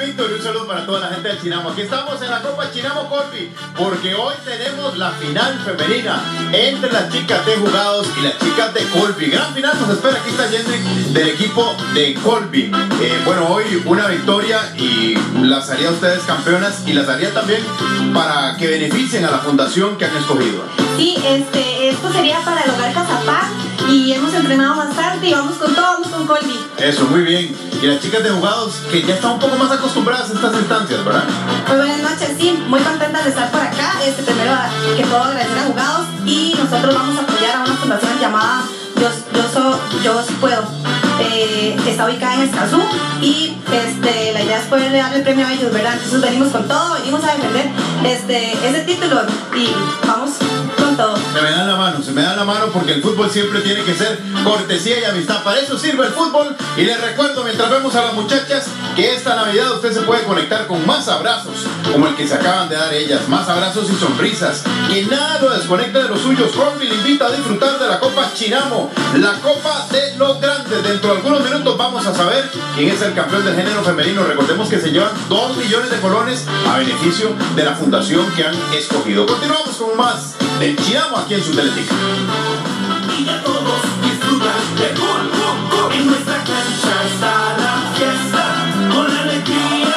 Víctor, y un saludo para toda la gente del Chinamo. Aquí estamos en la Copa Chinamo Colby, porque hoy tenemos la final femenina entre las chicas de Jugados y las chicas de Colby. Gran final nos espera. Aquí está Jenny del equipo de Colby. Bueno, hoy una victoria y las haría a ustedes campeonas, y las haría también para que beneficien a la fundación que han escogido. Sí, esto sería para el Hogar Cazapán, y hemos entrenado bastante y vamos con todo, vamos con Colby. Eso, muy bien. Y las chicas de Jugados, que ya están un poco más acostumbradas a estas instancias, ¿verdad? Muy buenas noches, sí, muy contentas de estar por acá. Primero que todo agradecer a Jugados, y nosotros vamos a apoyar a una fundación llamada Yo Sí Puedo. Está ubicada en Escazú, y la idea es poder darle el premio a ellos, ¿verdad? Entonces venimos con todo, venimos a defender ese título y vamos con todo. Se me dan la mano porque el fútbol siempre tiene que ser cortesía y amistad. Para eso sirve el fútbol. Y les recuerdo, mientras vemos a las muchachas, que esta Navidad usted se puede conectar con más abrazos, como el que se acaban de dar ellas, más abrazos y sonrisas. Que nada lo desconecte de los suyos. Colby le invita a disfrutar de la Copa Chinamo, la Copa de los Grandes. Dentro de algunos minutos vamos a saber quién es el campeón del género femenino. Recordemos que se llevan 2 millones de colones a beneficio de la fundación que han escogido. Continuamos con más del Chinamo aquí en su Teletica. Y ya todos disfrutan de gol, gol, gol. En nuestra cancha está la fiesta, con la alegría.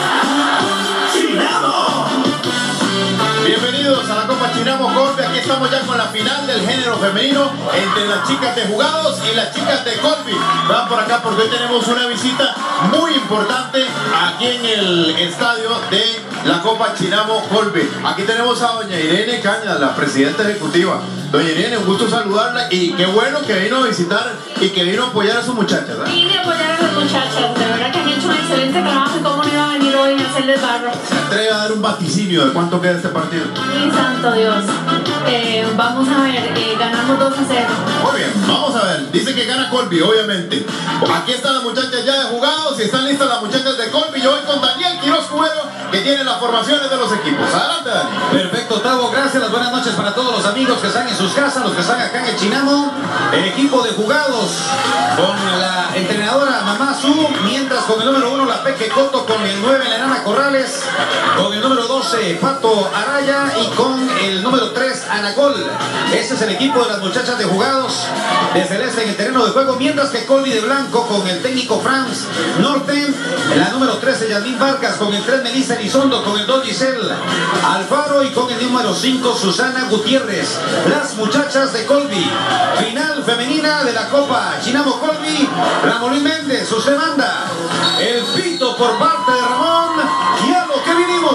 ¡Chinamo! Bienvenidos a la Copa Chinamo Colby. Aquí estamos ya con la final del género femenino entre las chicas de Jugados y las chicas de Colby. Van por acá porque hoy tenemos una visita muy importante aquí en el estadio de la Copa Chinamo Colby. Aquí tenemos a doña Irene Cañas, la presidenta ejecutiva. Doña Irene, un gusto saludarla, y qué bueno que vino a visitar y que vino a apoyar a sus muchachas, ¿eh? Vine a apoyar a las muchachas, de verdad que han hecho un excelente trabajo, y cómo no iba a venir hoy a hacerles barro. Se atreve a dar un vaticinio de cuánto queda este partido. Mi santo Dios. Vamos a ver, ganamos 2-0. Muy bien, vamos a ver. Dice que gana Colby, obviamente. Aquí están las muchachas ya de Jugados y están listas las muchachas de Colby. Yo voy con Daniel Quiroz Cubero, que tiene las formaciones de los equipos. Adelante, Dani. Perfecto, Tavo, gracias. Las buenas noches para todos los amigos que están en sus casas, los que están acá en el Chinamo. El equipo de Jugados con la entrenadora Mamá Su, mientras con el número 1 la Peque Coto, con el 9 la Enana Corrales, con el número 12 Pato Araya y con el número 3 Anacol. Ese es el equipo de las muchachas de Jugados de celeste en el terreno de juego, mientras que Colby de blanco con el técnico Franz Norte, la número 13 Yasmín Vargas, con el 3 Melissa Elizondo, con el 2 Giselle Alfaro y con el número 5 Susana Gutiérrez. Las muchachas de Colby, final femenina de la Copa Chinamo Colby. Ramón Méndez, usted manda el pito por parte de Ramón, y a lo que vinimos.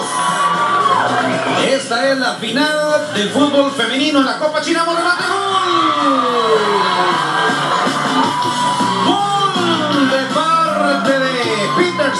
Esta es la final del fútbol femenino en la Copa Chinamo. ¡Remate, gol! ¡Gol de parte de Peters!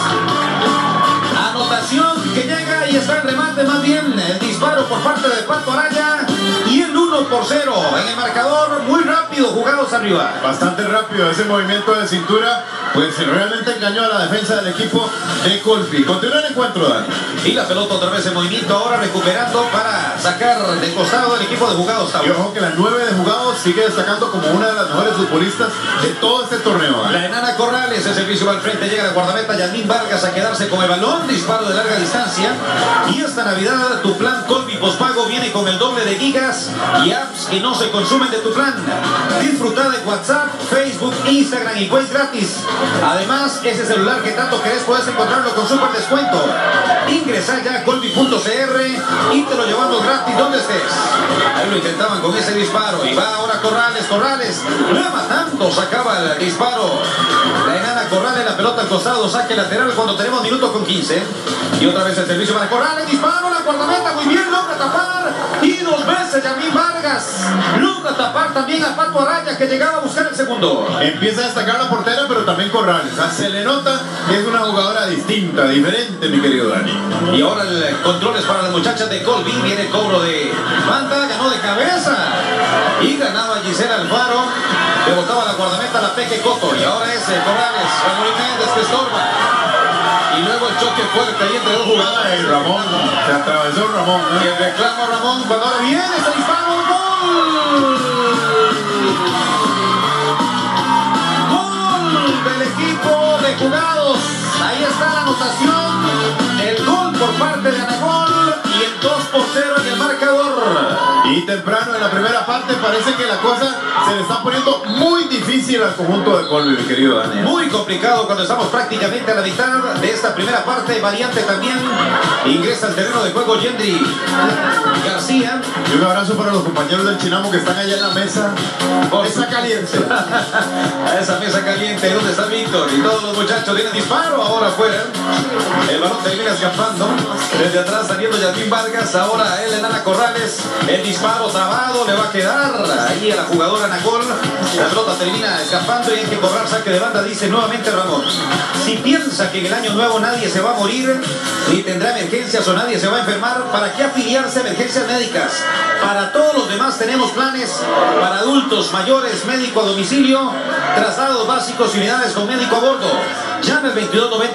Anotación que llega, y está el remate, más bien el disparo por parte de Pato Araya, y el 1-0 en el marcador. Muy rápido, Jugados arriba. Bastante rápido ese movimiento de cintura, pues realmente engañó a la defensa del equipo de Colby. Continúa el encuentro, Dani. Y la pelota otra vez en movimiento, ahora recuperando para sacar de costado el equipo de Jugados. Y ojo que la 9 de Jugados sigue destacando como una de las mejores futbolistas de todo este torneo, ¿eh? La Enana Corrales, el servicio va al frente, llega la guardameta Yasmín Vargas a quedarse con el balón, disparo de larga distancia. Y esta Navidad tu plan Colby postpago viene con el doble de gigas y apps que no se consumen de tu plan. Disfruta de WhatsApp, Facebook, Instagram y Waze gratis. Además, ese celular que tanto querés puedes encontrarlo con super descuento. Ingresa ya a colby.cr y te lo llevamos gratis donde estés. Ahí lo intentaban con ese disparo, y va ahora Corrales, llama tanto, sacaba el disparo la Enana Corrales, la pelota al costado, saque lateral cuando tenemos minuto con 15. Y otra vez el servicio para Corrales, disparo, la guardameta muy bien, logra tapar, y 2 veces Yasmín Vargas logra tapar también a Pato Araya, que llegaba a buscar el segundo. Empieza a destacar la portera, pero también Corrales. Se le nota que es una jugadora distinta, diferente, mi querido Dani. Y ahora el control es para las muchachas de Colby. Viene el cobro de banda, ganó de cabeza y ganaba Giselle Alfaro. Le botaba la guardameta a la Peque Coto. Y ahora es Corrales, Ramón Méndez, que estorba. Y luego el choque fuerte ahí entre dos jugadas. Y Ramón, se atravesó Ramón, ¿no? Y el reclamo a Ramón cuando ahora viene este disparo. ¡Gol! ¡Gol del equipo de Jugados! Ahí está la anotación, el gol por parte de Anagol y el 2-0 en el marcador. Y temprano en la primera parte parece que la cosa se le está poniendo muy difícil al conjunto de Colby, mi querido Daniel. Muy complicado cuando estamos prácticamente a la mitad de esta primera parte. Variante también. Ingresa al terreno de juego Yendri García. Y un abrazo para los compañeros del Chinamo que están allá en la mesa. Mesa caliente. A esa mesa caliente, ¿dónde está Víctor? Y todos los muchachos vienen disparo ahora afuera. El balón termina escapando. Desde atrás saliendo Yasmín Vargas. Ahora él en Ana Corrales. El disparo trabado le va a quedar ahí a la jugadora Anagol. La pelota termina escapando y hay que cobrar saque de banda, dice nuevamente Ramón. Si piensa que en el año nuevo nadie se va a morir, ni tendrá emergencias o nadie se va a enfermar, ¿para qué afiliarse a emergencias médicas? Para todos los demás tenemos planes para adultos, mayores, médico a domicilio, traslados básicos y unidades con médico a bordo. Llame al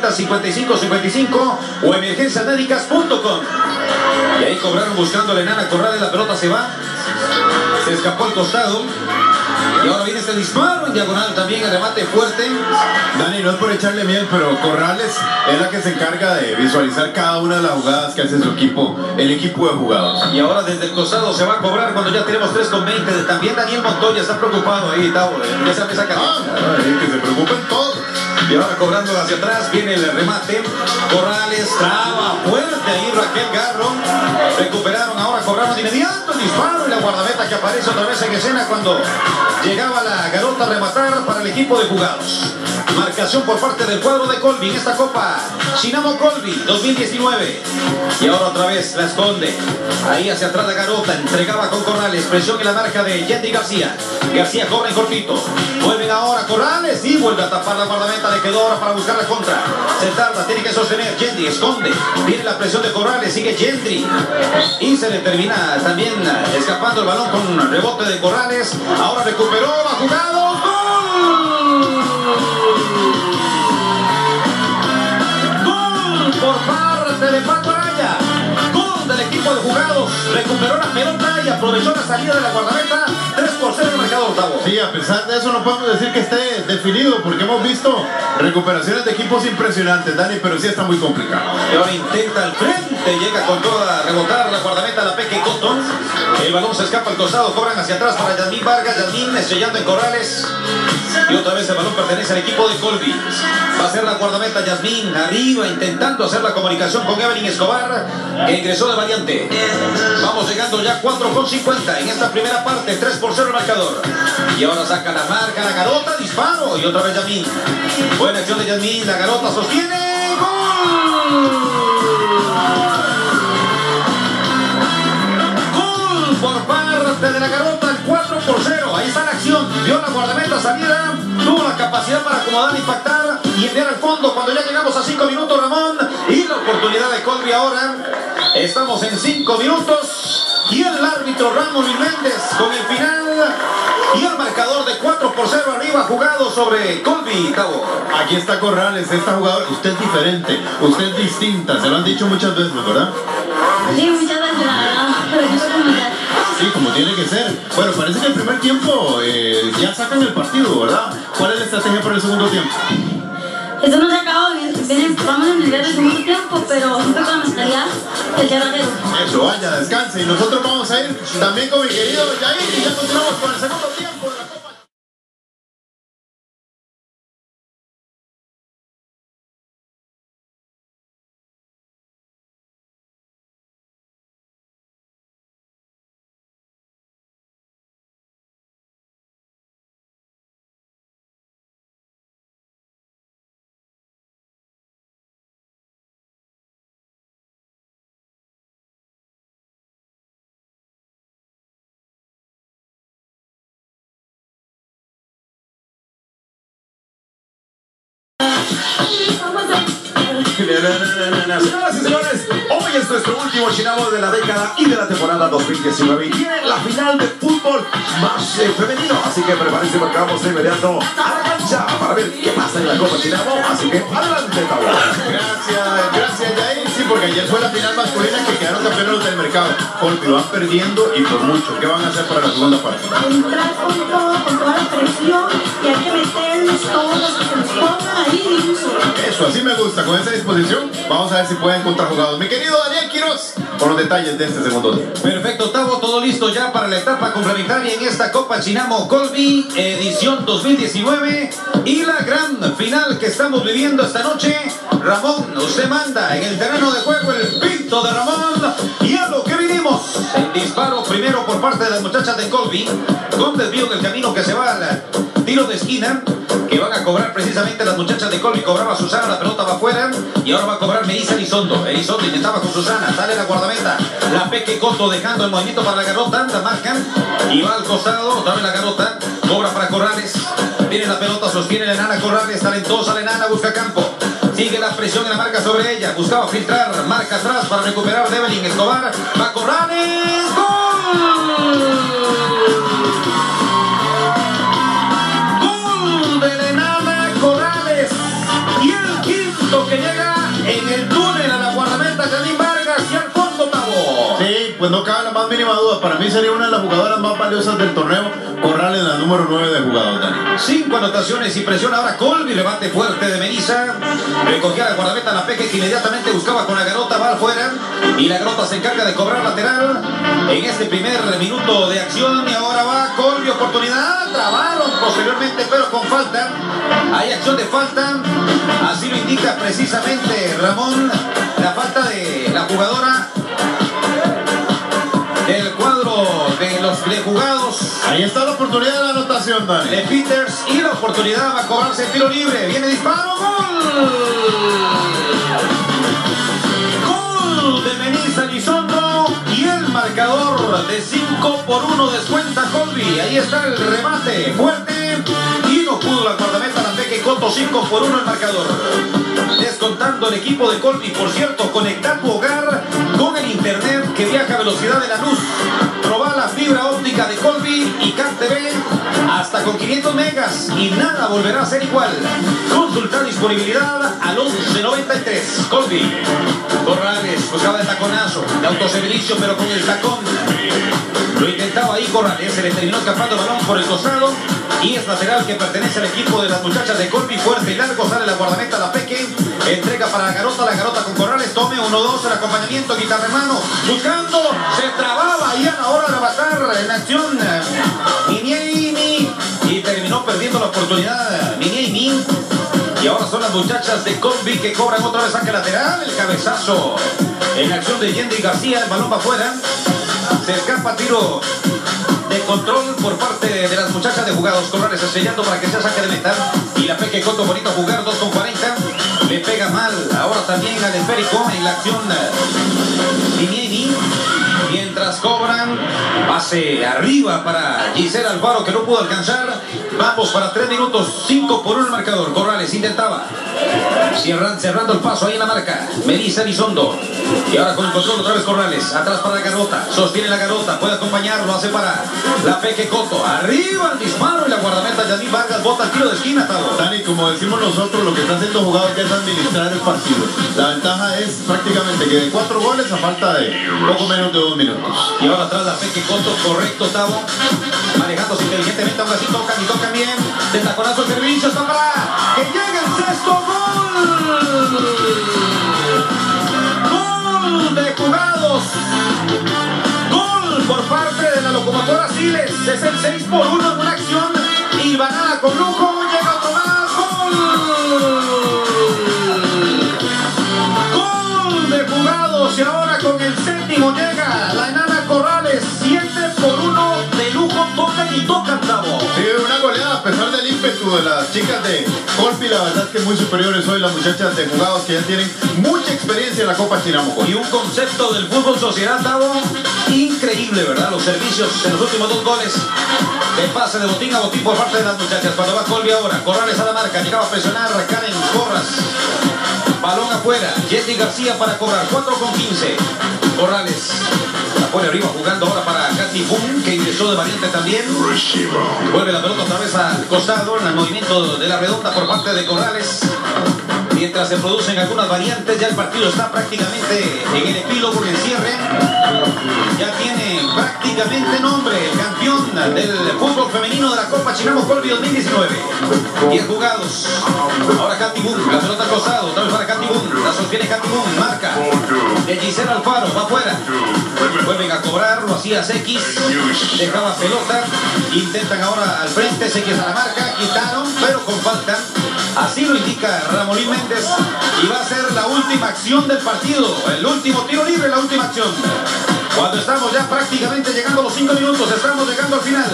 2290-5555 o emergenciasmédicas.com. Y ahí cobraron buscando a la enana Corrales, la pelota se va. Se escapó al costado. Y ahora viene este disparo en diagonal también, el remate fuerte. Dani, no es por echarle miel, pero Corrales es la que se encarga de visualizar cada una de las jugadas que hace su equipo, el equipo de jugadores. Y ahora desde el costado se va a cobrar cuando ya tenemos 3:20. También Daniel Montoya está preocupado ahí, Tavo. Esa mesa Que se preocupen todos. Y ahora cobrando hacia atrás, viene el remate. Corrales traba fuerte ahí Raquel Garro. Recuperaron, ahora cobraron de inmediato el disparo y la guardameta que aparece otra vez en escena cuando llegaba la garota a rematar para el equipo de jugados. Marcación por parte del cuadro de Colby en esta Copa Chinamo Colby 2019. Y ahora otra vez la esconde. Ahí hacia atrás la garota, entregaba con Corrales. Presión en la marca de Yendri García. García corre en cortito. Vuelven ahora Corrales y vuelve a tapar la guardameta. Le quedó ahora para buscar la contra. Se tarda, tiene que sostener. Yendri esconde. Viene la presión de Corrales, sigue Yendri. Y se le termina también escapando el balón con rebote de Corrales. Ahora recuperó, ha jugado. ¡Gol! Por parte de Paco Araya. Gol del equipo de jugados. Recuperó la pelota y aprovechó la salida de la guardameta. 3-0 el marcador, Tavo. Sí, a pesar de eso no podemos decir que esté definido porque hemos visto recuperaciones de equipos impresionantes, Dani, pero sí está muy complicado. Y ahora intenta al frente, llega con toda a rebotar la guardameta, la Peque Cotton. El balón se escapa al costado, cobran hacia atrás para Yasmín Vargas. Yasmín estrellando en Corrales. Y otra vez el balón pertenece al equipo de Colby. Va a ser la guardameta Yasmín arriba, intentando hacer la comunicación con Evelyn Escobar, que ingresó de variante. Vamos llegando ya 4:50 en esta primera parte, 3-0 el marcador. Y ahora saca la marca, la garota, disparo. Y otra vez Yasmín. Buena acción de Yasmín, la garota sostiene. ¡Gol! ¡Gol por parte de la garota! El 4-0. Ahí está la acción. Vio la guardameta salida. Tuvo la capacidad para acomodar, impactar y enviar al fondo cuando ya llegamos a 5 minutos, Ramón. Y la oportunidad de Colby ahora. Estamos en 5 minutos. Y el árbitro Ramón Luis Méndez con el final. Y el marcador de 4-0 arriba, jugado sobre Colby, Tavo. Aquí está Corrales, esta jugadora. Usted es diferente, usted es distinta. Se lo han dicho muchas veces, ¿verdad? Sí, muchas veces, la verdad. Pero yo soy como ya. Sí, como tiene que ser. Bueno, parece que el primer tiempo ya sacan el partido, ¿verdad? ¿Cuál es la estrategia para el segundo tiempo? Eso no se acabó. Vamos en el día del segundo tiempo, pero siempre con la mentalidad del 0-0. Eso, vaya, descanse. Y nosotros vamos a ir también con mi querido Yair y ya continuamos con el segundo tiempo de la Copa. Señoras y señores, hoy es nuestro último Chinamo de la década y de la temporada 2019. Y viene la final de fútbol más femenino. Así que prepárense porque vamos de inmediato a la cancha para ver qué pasa en la Copa Chinamo. Así que adelante, Tavo. Gracias Yair. Sí, porque ayer fue la final masculina que quedaron campeones los del mercado. Colby, van perdiendo y por mucho. ¿Qué van a hacer para la segunda parte? Entrar con todo, con toda la presión y hay que meterles todos los que se nos pongan ahí y uso. Eso, así me gusta. Con esa disposición, vamos a ver si pueden contrajugados. Mi querido Daniel Quiroz, con los detalles de este segundo tiempo. Perfecto, Tavo, todo listo ya para la etapa complementaria en esta Copa Chinamo Colby, edición 2019. Y la gran final que estamos viviendo esta noche. Ramón, usted manda en el terreno de juego el pinto de Ramón. Y a lo que vinimos. El disparo primero por parte de las muchachas de Colby, con desvío del camino que se va al tiro de esquina, que van a cobrar precisamente las muchachas de Colby. Cobraba Susana, la pelota va afuera, y ahora va a cobrar Melissa Elizondo. Elizondo intentaba con Susana, sale la guardameta, la Peque Coto dejando el movimiento para la garota, la marcan, y va al costado, otra vez la garota, cobra para Corrales, tiene la pelota, sostiene la enana Corrales, talentosa la enana, busca campo. Sigue la presión en la marca sobre ella. Buscaba filtrar. Marca atrás para recuperar Develin Escobar. Va Corrales. ¡Gol! ¡Gol de la enana Corrales! Y el quinto que llega en el túnel a la guardameta Janine Vargas y al fondo, Tavo. Sí, pues no cabe la más mínima duda. Para mí sería una de las jugadoras más valiosas del torneo. Corrales, la número 9 de jugador, Dani. 5 anotaciones y presión ahora Colby, levante fuerte de Melissa, recogía la guardameta la Peque que inmediatamente buscaba con la garota, va afuera y la garota se encarga de cobrar lateral en este primer minuto de acción y ahora va Colby, oportunidad, trabaron posteriormente pero con falta, hay acción de falta, así lo indica precisamente Ramón, la falta de la jugadora del cuadro de los jugados. Ahí está la oportunidad de la anotación, Dani. De Peters y la oportunidad va a cobrarse el tiro libre. Viene disparo, gol. Gol de Melissa Elizondo y el marcador de 5-1 descuenta Colby. Ahí está el remate fuerte y no pudo la guardameta la Peque Coto. 5-1 el marcador. Descontando el equipo de Colby. Por cierto, conectar tu hogar con el internet que viaja a velocidad de la luz. Proba la fibra óptica de Colby y CAT TV hasta con 500 megas y nada volverá a ser igual. Consultar disponibilidad al 1193. Colby. Corrales buscaba el taconazo de autoservicio pero con el tacón. Lo intentaba ahí Corrales, se le terminó escapando el balón por el costado y es lateral que pertenece al equipo de las muchachas de Colby. Fuerte y largo, sale la guardameta, la Peque, entrega para la garota con Corrales, tome 1-2, el acompañamiento, guitarra en mano, buscando, se trababa y a la hora de matar en acción Miniemi y terminó perdiendo la oportunidad Miniemi. Y ahora son las muchachas de Colby que cobran otra vez saque lateral, el cabezazo en acción de Yendi García, el balón va afuera. Se escapa tiro de control por parte de las muchachas de jugados. Corrales estrellando para que sea saque de meta. Y la Peque Coto bonito a jugar, 2-40. Le pega mal. Ahora también al esférico en la acción Minieni. Mientras cobran, pase arriba para Gisela Alfaro que no pudo alcanzar. Vamos para 3 minutos, 5-1 el marcador. Corrales intentaba. Cerrando el paso ahí en la marca. Melissa Elizondo. Y ahora con el control otra vez Corrales. Atrás para la garota. Sostiene la garota. Puede acompañarlo. Hace para la Peque Coto. Arriba el disparo y la guardameta Janine Vargas bota el tiro de esquina, Tavo. Dani, como decimos nosotros, lo que está haciendo jugador ya es administrar el partido. La ventaja es prácticamente que de 4 goles a falta de poco menos de 2 minutos. Y ahora atrás la Peque Coto. Correcto, Tavo. Manejándose inteligentemente. Aún así tocan y tocan bien. De taconazo el servicio. Está para que llegue el sexto gol. Gol de jugados. Gol por parte de la locomotora Siles. Es el 6-1 en una acción hilvanada con lujo. Llega otro más. Gol de jugados. Y ahora con el séptimo llega la enana Corrales. 7-1 de lujo. Tocan y tocan, Tavo. Sí, una goleada a pesar del ímpetu de las chicas de Colby. La verdad es que muy superiores hoy las muchachas de jugados que ya tienen mucha experiencia en la Copa Chinamo. Y un concepto del fútbol sociedad, Tavo, increíble, ¿verdad? Los servicios en los últimos 2 goles de pase de botín a botín por parte de las muchachas. Cuando va Colby ahora, Corrales a la marca, llegaba a presionar, Karen Corras. Balón afuera, Yendi García para cobrar, 4-15. Corrales la pone arriba jugando ahora para Katy Boom, que ingresó de variante también. Vuelve la pelota otra vez al costado en el movimiento de la redonda por parte de Corrales. Mientras se producen algunas variantes, ya el partido está prácticamente en el epílogo, en el cierre. Ya tiene prácticamente nombre el campeón del fútbol femenino de la Copa Chinamo Colby 2019. 10 jugados. Ahora Katy Boom, la pelota al costado, otra vez para Katy Boom. La sostiene Katy Boom, marca. De Gisela Alfaro, va afuera. Vuelven a cobrar, lo hacía X. Dejaba pelota. Intentan ahora al frente, X a la marca. Quitaron, pero con falta. Así lo indica Ramolín Méndez. Y va a ser la última acción del partido. El último tiro libre, la última acción. Cuando estamos ya prácticamente llegando a los 5 minutos, estamos llegando al final.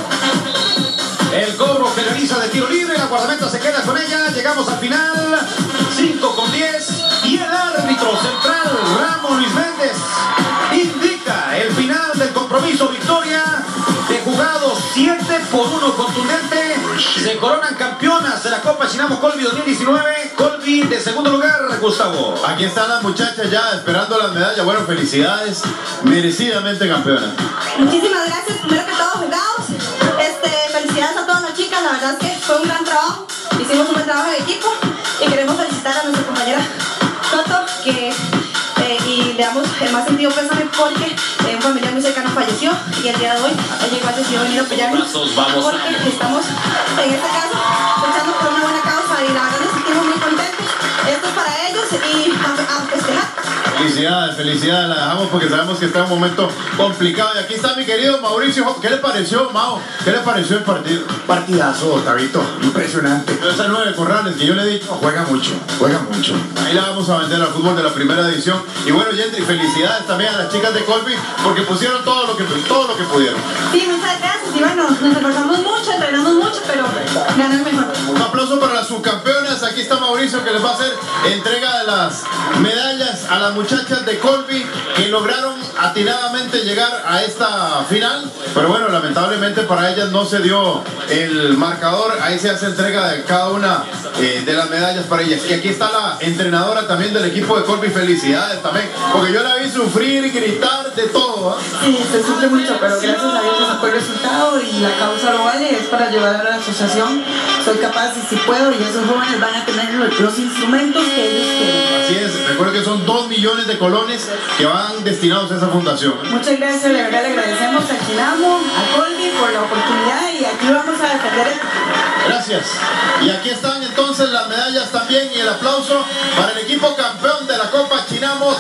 El cobro que realiza de tiro libre, la guardameta se queda con ella. Llegamos al final, 5:10. Y el árbitro central, Ramón Luis Méndez, indica el final del compromiso. Victoria de jugados 7-1 contundente. Se coronan campeonas de la Copa Chinamo Colby 2019. Colby de segundo lugar, Gustavo. Aquí están las muchachas ya esperando las medallas. Bueno, felicidades, merecidamente campeonas. Muchísimas gracias, primero que todo, jugados. Felicidades a todas las chicas, la verdad es que fue un gran trabajo. Hicimos un buen trabajo de equipo y queremos felicitar a nuestra compañera Toto, y le damos el más sentido pésame porque un familiar muy cercano falleció y el día de hoy ella decidió venir a apoyarnos porque estamos en este caso luchando por una buena causa y la verdad nos sentimos muy contentos. Esto es para ellos y a festejar. Felicidades, felicidades, la dejamos porque sabemos que está en un momento complicado. Y aquí está mi querido Mauricio. ¿Qué le pareció, Mao? ¿Qué le pareció el partido? Partidazo, Tabito, impresionante. Esa 9 Corrales que yo le he dicho. Juega mucho, juega mucho. Ahí la vamos a vender al fútbol de la primera división. Y bueno, Yendri, felicidades también a las chicas de Colby porque pusieron todo lo que pudieron. Sí, muchas gracias. Y bueno, nos esforzamos mucho, entrenamos mucho, pero ganan mejor. Un aplauso para las subcampeonas. Aquí está Mauricio que les va a hacer entrega de las medallas a las muchachas de Colby que lograron atinadamente llegar a esta final. Pero bueno, lamentablemente para ellas no se dio el marcador. Ahí se hace entrega de cada una de las medallas para ellas. Y aquí está la entrenadora también del equipo de Colby. Felicidades también, porque yo la vi sufrir y gritar de todo. Sí, se sufre mucho, pero gracias a Dios se sacó el resultado y la causa lo vale, es para llevar a la asociación. Soy capaz y si puedo, y esos jóvenes van a tener los instrumentos que ellos quieren. Así es, recuerdo que son 2 millones de colones que van destinados a esa fundación. Muchas gracias, de verdad le agradecemos a Chinamo, a Colby por la oportunidad y aquí vamos a defender. Gracias. Y aquí están entonces las medallas también y el aplauso para el equipo campeón de la Copa Chinamo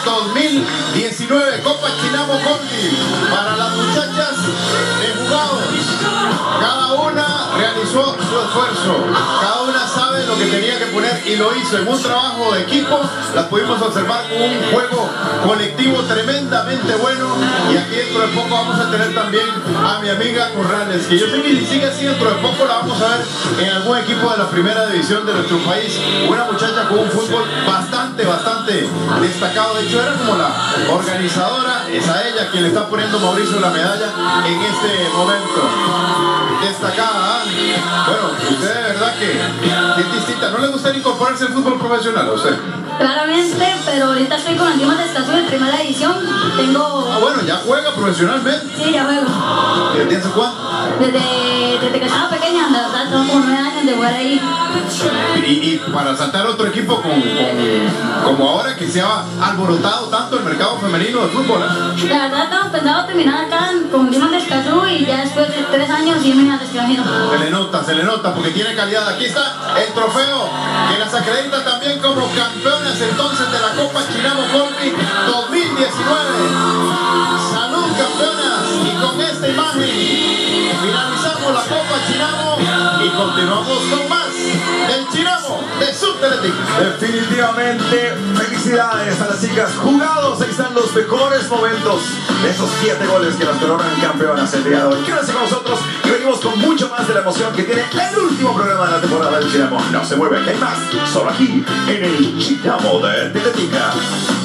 2019. Copa Chinamo Colby para las muchachas de jugados. Cada una realizó su esfuerzo. Cada una sabe lo que tenía que poner y lo hizo en un trabajo de equipo. Las pudimos observar con un juego colectivo tremendamente bueno. Y aquí dentro de poco vamos a tener también a mi amiga Corrales, que yo sé que si sigue así dentro de poco la vamos a ver en algún equipo de la primera división de nuestro país. Una muchacha con un fútbol bastante destacado. De hecho era como la organizadora. Es a ella quien le está poniendo Mauricio la medalla en este momento. Destacada, ¿eh? Bueno, usted de verdad que es distinta. ¿No le gustaría incorporarse al fútbol profesional a usted? Claramente, pero ahorita estoy con las Dimas de Escazú de primera división. Tengo... Ah, bueno, ya juega profesionalmente. Sí, ya juego. ¿Desde hace cuánto? Desde que estaba pequeña, de verdad, tengo como 9 años de jugar ahí. Y para saltar otro equipo como ahora que se ha alborotado tanto el mercado femenino de fútbol, ¿eh? La verdad, tengo pensado terminar acá con Dimas de Escazú y ya después de 3 años irme al extranjero. Se le nota porque tiene calidad. Aquí está el trofeo que las acredita también como campeonas entonces de la Copa Chinamo Colby 2019. Salud, campeonas, y con esta imagen finalizamos la Copa Chinamo y continuamos con más del Chinamo de Subteletic. Definitivamente, felicidades a las chicas jugados. Ahí están los mejores momentos de esos 7 goles que las coronan campeonas el día de hoy. Quédense con nosotros y venimos con mucho más de la emoción que tiene el último programa de la temporada del Chinamo. No se mueve, que hay más, solo aquí en el Chinamo de Teletica.